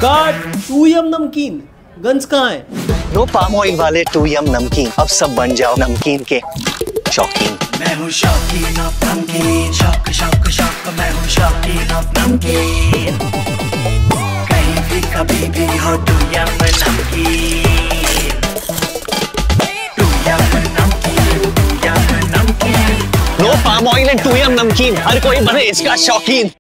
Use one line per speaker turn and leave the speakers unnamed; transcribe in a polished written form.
Guard, 2M नमकीन guns कहाँ है?
नो पाम ऑयल वाले 2M नमकीन, अब सब बन जाओ नमकीन के शौकीन।
मैं हूँ शौकीन ऑफ नमकीन, शौक शौक शौक, मैं हूँ शौकीन ऑफ नमकीन। कहीं भी कभी भी हो 2M नमकीन, 2M नमकीन, 2M नमकीन।
No palm oil and 2M नमकीन, हर कोई बने इसका शौकीन।